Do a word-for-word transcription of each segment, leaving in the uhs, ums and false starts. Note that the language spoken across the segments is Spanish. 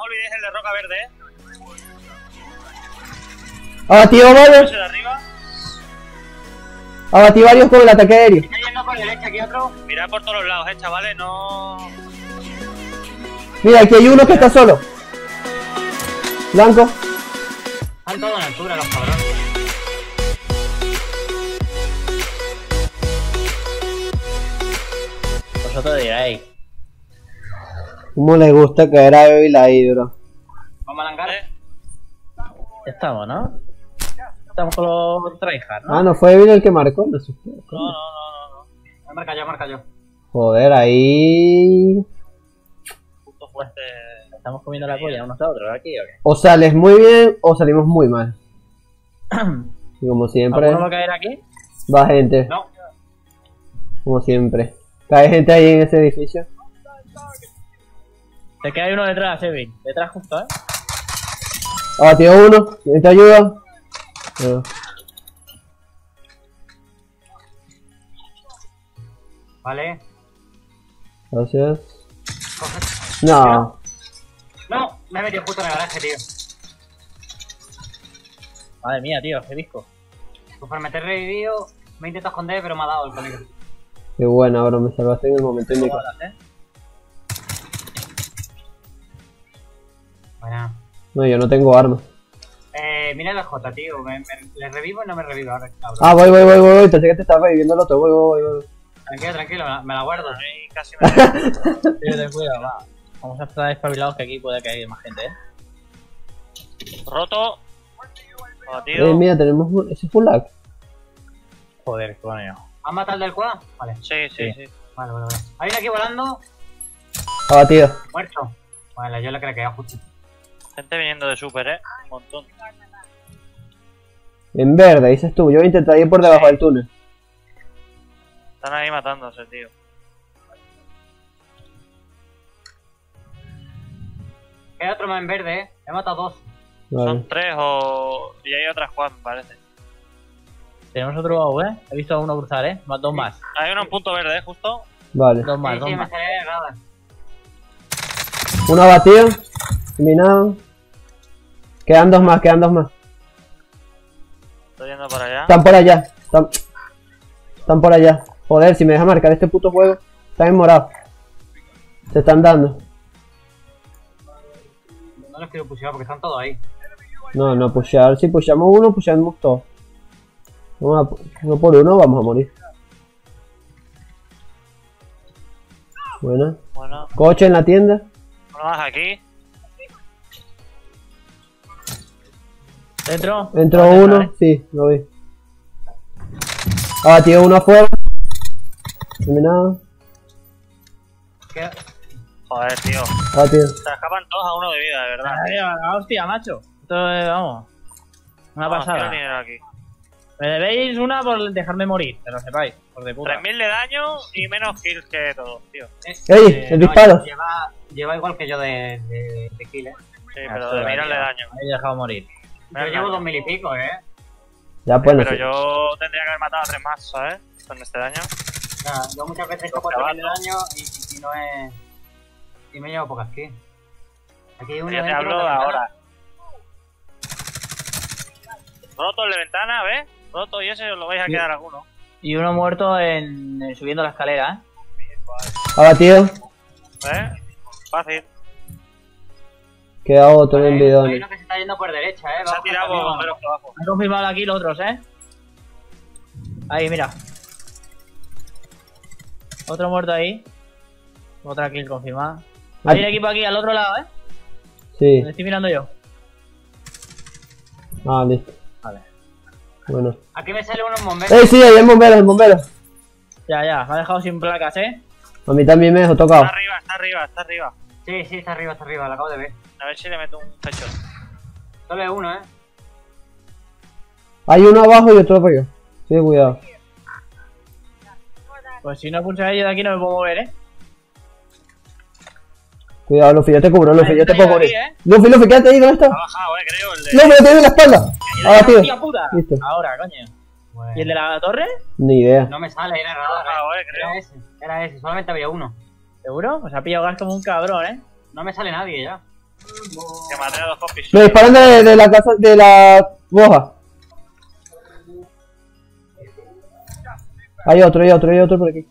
olvidéis el de roca verde, eh. Abatido varios. Ese de arriba. Abatí varios con el ataque aéreo. Está yendo por derecha, aquí otro. Mirad por todos los lados, eh, chavales, no... Mira, aquí hay uno que está solo. Blanco. Están todos en altura los cabrones. Vosotros diréis. ¿Cómo le gusta caer a Evil ahí, bro? Vamos a langar. Eh, Ya estamos, ¿no? Estamos con los tryhard, ¿no? Ah, no fue Evil el que marcó, me asusté. No, no, no, no, no. Marca yo, marca yo. Joder, ahí... Punto fuerte. Estamos comiendo la polla unos a otros aquí, ¿o qué? O sales muy bien o salimos muy mal. Y como siempre, ¿Alguno va a caer aquí? va gente. No. Como siempre. ¿Cae gente ahí en ese edificio? Te queda uno detrás, Evil. Detrás justo, ¿eh? Abatido uno, necesito ayuda. No. Vale. Gracias. Coge. No. No, me he metido justo en el garaje, tío. Madre mía, tío, qué disco. Conforme te he revivido, me he intentado esconder, pero me ha dado el colega. Qué buena, bro, me salvaste en el momento indicado. ¿eh? Buena. No, yo no tengo armas. Eh, mira la J, tío. Me, me, ¿Le revivo y no me revivo ahora, cabrón? Ah, voy, voy, voy, voy, voy. Pensé que te estaba reviviendo el otro. Voy, voy, voy, voy. Tranquilo, tranquilo, me la, me la guardo. A mí casi me... Tío, ten cuidado, va. Vamos a estar espabilados que aquí puede caer más gente, ¿eh? Roto. Abatido. Eh, mira, tenemos un... ese full lag. Joder, coño. ¿Han matado al del quad? Vale. Sí, sí, Sí. sí. Vale, vale, vale. Hay uno aquí volando. Abatido. Muerto. Vale, yo le creo que ya justo. Gente viniendo de super, eh. Un montón. En verde, dices tú. Yo voy a intentar ir por debajo del túnel. Están ahí matándose, tío. Queda otro más en verde, eh. He matado dos. Vale. Son tres o... y hay otras Juan, me parece. Tenemos otro baú, ¿eh? He visto a uno cruzar, ¿eh? Más dos más. Hay uno en punto verde, eh, justo. Vale. Dos más, Sí, dos sí, me más. sale de radar. Uno abatido. Terminado. Quedan dos más, quedan dos más. Estoy yendo para allá. Están por allá. Están, están por allá. Joder, si me deja marcar este puto juego. Están en morado. Se están dando. No los quiero pushear porque están todos ahí. No, no, pushear. Si pushamos uno, pushamos todos. Vamos a, uno por uno, vamos a morir. Buena. Bueno, Coche en la tienda. uno más aquí. ¿Dentro? Entró Vale, uno, vale. sí, lo vi. Abatido uno afuera. Terminado. Queda... Joder, tío. Abatido. Se escapan todos a uno de vida, de verdad. Ay, ah, hostia, macho. Esto es, vamos. Una Vamos, pasada. quiero dinero aquí. Me debéis una por dejarme morir, que lo sepáis, por de puta. tres mil de daño y menos kills que todos, tío. Eh, ¡Ey! eh, ¡El no, disparo! Lleva, lleva igual que yo de, de, de kill, eh. Sí, Ah, pero esto de va, mirarle tío. daño. Me he dejado morir. Yo llevo dos mil y pico, eh. Ya pues, no Pero sé. yo tendría que haber matado a tres más, ¿sabes? Con este daño. O sea, yo muchas veces cojo cuatro mil de daño y, y, y no es... Y me llevo pocas kills. Aquí hay uno Yo te dentro hablo de la ventana. ahora. Roto el de ventana, ¿ves? Roto y ese os lo vais a Sí. quedar alguno. Y uno muerto en, en subiendo la escalera, ¿eh? Abatido. ¿Ves? Fácil. Queda otro en el Hay bidón. uno que se está yendo por derecha, eh. Se ha Bajo tirado el camino. bomberos por abajo. Han confirmado aquí los otros, ¿eh? Ahí, mira. Otro muerto ahí. Otra kill confirmada. Hay un equipo aquí, al otro lado, ¿eh? Sí. Donde estoy mirando yo. Ah, listo. Vale. Bueno. Aquí me sale uno en bombero. ¡Eh, sí! Ahí el bombero, el bombero. Ya, ya. Me ha dejado sin placas, ¿eh? A mí también me dejó tocado. Está arriba, está arriba, está arriba. Sí, sí, está arriba, está arriba, lo acabo de ver. A ver si le meto un headshot. Solo es uno, eh. Hay uno abajo y otro arriba. Sí, cuidado. Pues si no pulsa ellos de aquí no me puedo mover, ¿eh? Cuidado, Luffy, yo te cubro, Luffy, Vale, yo te estoy puedo aquí, cubrir. ¿eh? Luffy, Luffy, quédate ahí, ¿dónde Ha estás? bajado, eh, creo, el de... Luffy, lo tengo en la espalda. Abatido. ¡Hostia puta! Listo. Ahora, coño. Bueno. ¿Y el de la torre? Ni idea. No me sale, era Ha radar, bajado, eh. eh, creo. Era ese, era ese, solamente había uno. ¿Seguro? Pues ha pillado gas como un cabrón, ¿eh? No me sale nadie ya. Que maté a dos copies. Me disparan de, de la casa, de la boja. Hay otro, hay otro, hay otro por aquí.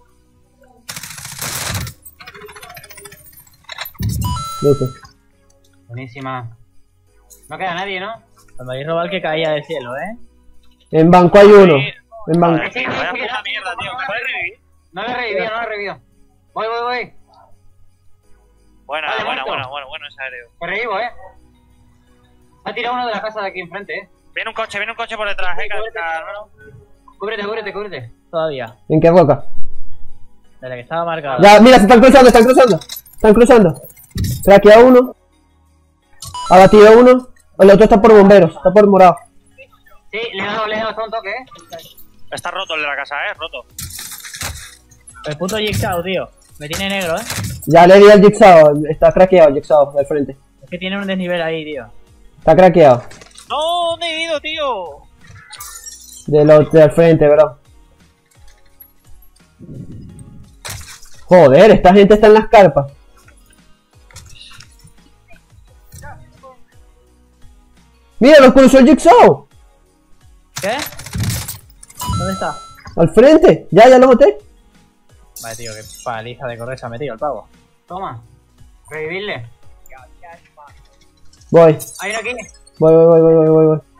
Listo. Buenísima. No queda nadie, ¿no? Cuando hay robar que caía del cielo, ¿eh? En banco hay uno. En banco. Joder, tío, vaya puta mierda, tío. ¿Me puedes revivir? No lo he revivido, no lo he revivido. Voy, voy, voy. Buena, Vale, buena, muerto. buena, bueno, bueno ese aéreo. Te revivo, eh. Me ha tirado uno de la casa de aquí enfrente, eh. Viene un coche, viene un coche por detrás, eh, Carmelo. Cúbrete, cúbrete, cúbrete. Todavía. ¿En qué roca? De la que estaba marcada. Ya, mira, se están cruzando, están cruzando. Están cruzando. Traqueado uno. Abatido uno. El otro está por bomberos, está por morado. Sí, le he dado, le he dado un toque, eh. Está roto el de la casa, eh, roto. El puto Jigsaw, tío. Me tiene negro, ¿eh? Ya le di al Jigsaw, está craqueado el Jigsaw del frente. Es que tiene un desnivel ahí, tío. Está craqueado. No, ¿dónde he ido, tío? De lo, del frente, bro. Joder, esta gente está en las carpas. Mira, los cruzó el Jigsaw. ¿Qué? ¿Dónde está? Al frente. Ya, ya lo maté. Vale, tío, qué paliza de correr se ha metido el pavo. Toma. Revivirle. Voy. Hay uno aquí. Voy, voy, voy, voy, voy, voy, voy.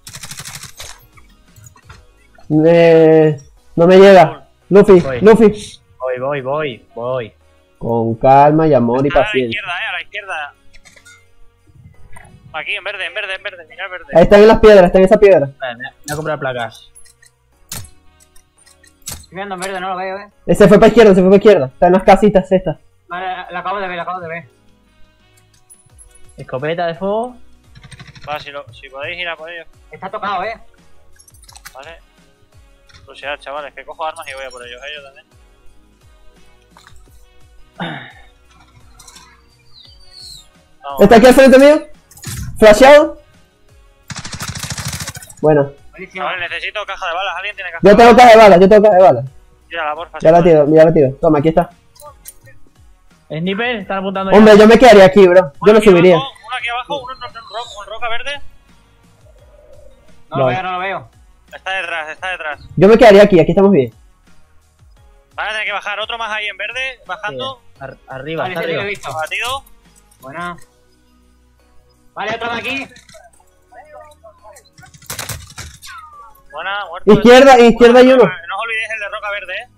Eh, no me llega. Luffy, Voy. Luffy. Voy, voy, voy, voy. Con calma y amor y Está a la paciencia. izquierda, eh, a la izquierda. Aquí, en verde, en verde, en verde, mira el verde. Ahí están en las piedras, están en esa piedra. Vale, me voy a comprar placas. Estoy mirando en verde, no lo veo, eh. Ese fue para izquierda, se fue para izquierda. Está en las casitas estas. Vale, la acabo de ver, la acabo de ver. Escopeta de fuego. Va, si, lo, si podéis ir a por ellos. Está tocado, eh. Vale. Pues ya, chavales, que cojo armas y voy a por ellos, ellos también. Vamos. ¿Está aquí al frente mío? ¿Flasheado? Bueno. Buenísimo. Vale, necesito caja de balas, alguien tiene caja Yo de tengo balas. caja de balas, yo tengo caja de balas. Tírala, porfa. Ya la tiro, ya la tiro. Toma, aquí está. Sniper, están apuntando Hombre, ya. yo me quedaría aquí, bro. Yo lo Aquí subiría. abajo, uno aquí abajo, uno en ro- ro- en roca verde. No lo Vale. veo, no lo veo. Está detrás, está detrás. Yo me quedaría aquí, aquí estamos bien. Vale, tiene que bajar otro más ahí en verde, bajando. Sí, ar- arriba, Vale, está ese sí lo he arriba. visto. Abatido. Buena. Vale, otro de aquí. Buena, muerto. Izquierda, izquierda hay uno. No os olvidéis el de roca verde, eh.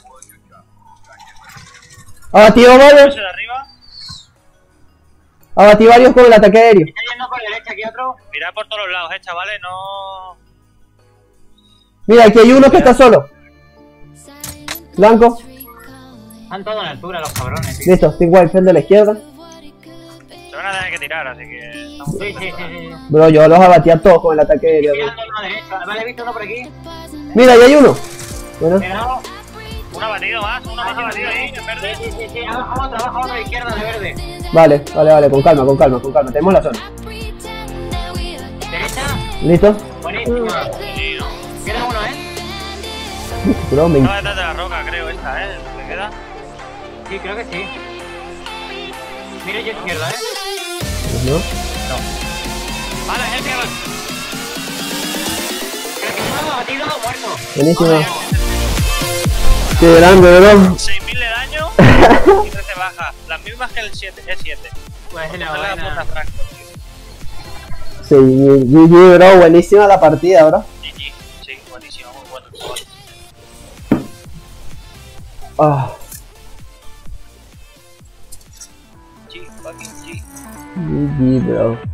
Abatido varios. Ese de arriba. Abatí varios con el ataque aéreo. Está yendo por derecha aquí otro. Mirad por todos los lados, eh, chavales, no. Mira, aquí hay uno que está solo. Blanco. Están todos en altura los cabrones, tío. Listo, Steve White, el de la izquierda. Se van a tener que tirar, así que. estamos- Sí, sí, sí, sí. Bro, yo los abatí a todos con el ataque aéreo. bro. Mirando uno a derecha. Vale, he visto uno por aquí. Mira, ahí hay uno. Bueno, He dado. Uno abatido más, uno más abatido ahí, en verde. Sí, sí, sí. Abajo otro, abajo otro, izquierda de verde. vale, vale, vale, con calma, con calma, con calma. Tenemos la zona. Derecha. ¿Listo? Buenísima. Sí, ¿no? Queda uno, eh. Bro, me... Estaba detrás de la roca, creo, esta, eh. ¿Le queda? Sí, creo que sí. Mira yo izquierda, eh. ¿No? Vale, es el que va. Creo que está abatido, muerto. Buenísimo. Qué grande, bro. seis mil de daño y trece bajas. Las mismas que el siete, el siete. Pues Esa la es la puta buena. fracto, tío. Sí, G G, bro. Buenísima la partida, bro. G G. Sí, buenísimo, muy bueno, chaval. Ah, G, fucking G. G G, bro.